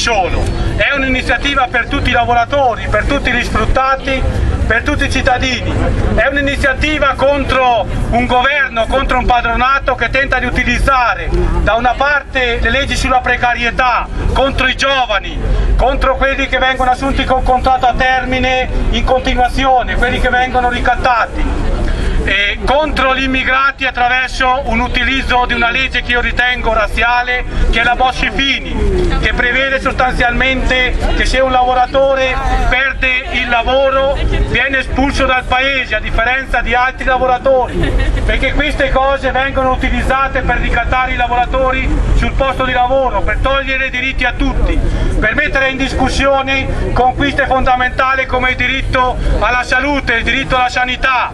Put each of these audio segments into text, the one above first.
solo. È un'iniziativa per tutti i lavoratori, per tutti gli sfruttati, per tutti i cittadini. È un'iniziativa contro un governo, contro un padronato che tenta di utilizzare da una parte le leggi sulla precarietà, contro i giovani, contro quelli che vengono assunti con contratto a termine in continuazione, quelli che vengono ricattati, contro gli immigrati attraverso un utilizzo di una legge che io ritengo razziale, che è la Bossi-Fini, che prevede sostanzialmente che se un lavoratore perde il lavoro viene espulso dal paese, a differenza di altri lavoratori, perché queste cose vengono utilizzate per ricattare i lavoratori sul posto di lavoro, per togliere diritti a tutti, per mettere in discussione conquiste fondamentali come il diritto alla salute, il diritto alla sanità.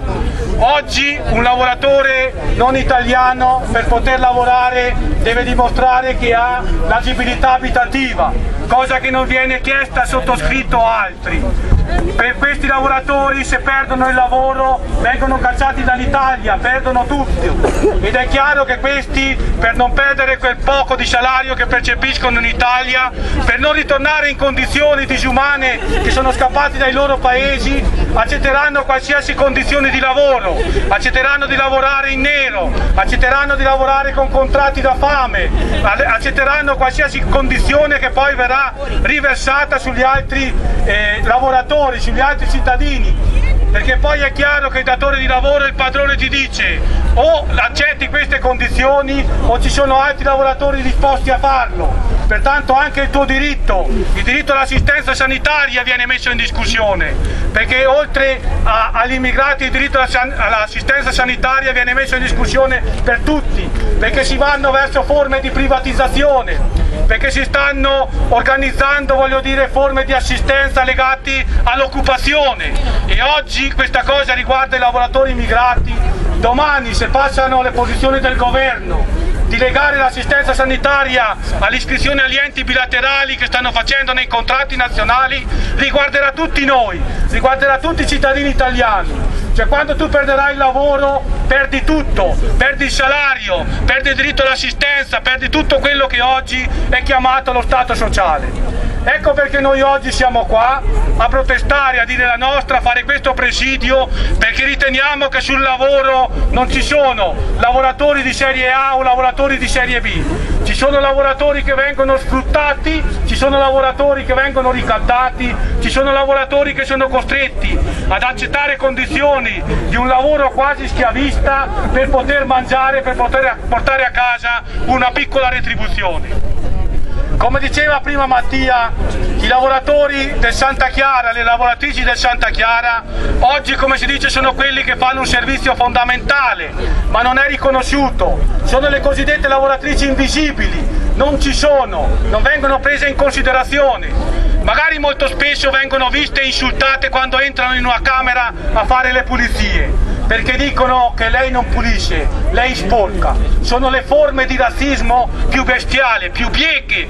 Oggi un lavoratore non italiano per poter lavorare deve dimostrare che ha l'agibilità abitativa, cosa che non viene chiesta al sottoscritto a altri. Per questi lavoratori, se perdono il lavoro, vengono cacciati dall'Italia, perdono tutto, ed è chiaro che questi, per non perdere quel poco di salario che percepiscono in Italia, per non ritornare in condizioni disumane che sono scappati dai loro paesi, accetteranno qualsiasi condizione di lavoro, accetteranno di lavorare in nero, accetteranno di lavorare con contratti da fame, accetteranno qualsiasi condizione che poi verrà riversata sugli altri lavoratori, sugli altri cittadini, perché poi è chiaro che il datore di lavoro, il padrone ti dice o accetti queste condizioni o ci sono altri lavoratori disposti a farlo. Pertanto anche il tuo diritto, il diritto all'assistenza sanitaria viene messo in discussione, perché oltre agli immigrati il diritto all'assistenza sanitaria viene messo in discussione per tutti, perché si vanno verso forme di privatizzazione, perché si stanno organizzando, voglio dire, forme di assistenza legate all'occupazione, e oggi questa cosa riguarda i lavoratori immigrati. Domani, se passano le posizioni del governo di legare l'assistenza sanitaria all'iscrizione agli enti bilaterali che stanno facendo nei contratti nazionali, riguarderà tutti noi, riguarderà tutti i cittadini italiani. Cioè, quando tu perderai il lavoro perdi tutto, perdi il salario, perdi il diritto all'assistenza, perdi tutto quello che oggi è chiamato lo Stato sociale. Ecco perché noi oggi siamo qua a protestare, a dire la nostra, a fare questo presidio, perché riteniamo che sul lavoro non ci sono lavoratori di serie A o lavoratori di serie B. Ci sono lavoratori che vengono sfruttati, ci sono lavoratori che vengono ricattati, ci sono lavoratori che sono costretti ad accettare condizioni di un lavoro quasi schiavista per poter mangiare, per poter portare a casa una piccola retribuzione. Come diceva prima Mattia, i lavoratori del Santa Chiara, le lavoratrici del Santa Chiara, oggi, come si dice, sono quelli che fanno un servizio fondamentale, ma non è riconosciuto. Sono le cosiddette lavoratrici invisibili, non ci sono, non vengono prese in considerazione. Magari molto spesso vengono viste e insultate quando entrano in una camera a fare le pulizie, perché dicono che lei non pulisce, lei sporca. Sono le forme di razzismo più bestiali, più bieche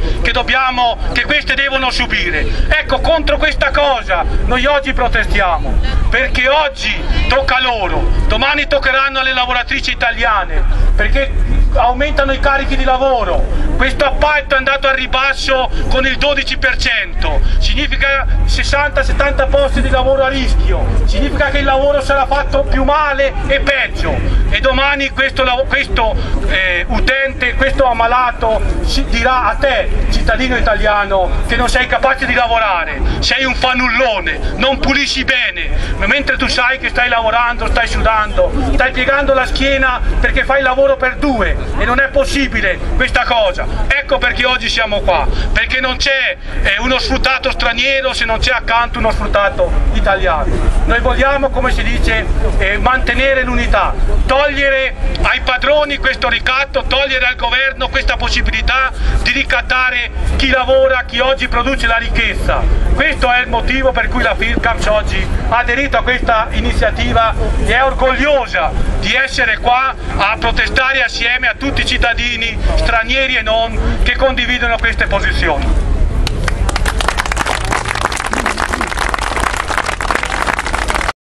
che queste devono subire. Ecco, contro questa cosa noi oggi protestiamo, perché oggi tocca loro, domani toccheranno alle lavoratrici italiane, perché aumentano i carichi di lavoro. Questo appalto è andato al ribasso con il 12%, significa 60-70 posti di lavoro a rischio, significa che il lavoro sarà fatto più male e peggio, e domani questo utente, questo ammalato dirà a te, cittadino italiano, che non sei capace di lavorare, sei un fannullone, non pulisci bene, mentre tu sai che stai lavorando, stai sudando, stai piegando la schiena perché fai il lavoro per due, e non è possibile questa cosa. Ecco perché oggi siamo qua, perché non c'è uno sfruttato straniero se non c'è accanto uno sfruttato italiano. Noi vogliamo, come si dice, mantenere l'unità, togliere ai padroni questo ricatto, togliere al governo questa possibilità di ricattare chi lavora, chi oggi produce la ricchezza. Questo è il motivo per cui la Fircams oggi ha aderito a questa iniziativa e è orgogliosa di essere qua a protestare assieme a tutti i cittadini, stranieri e non, che condividono queste posizioni.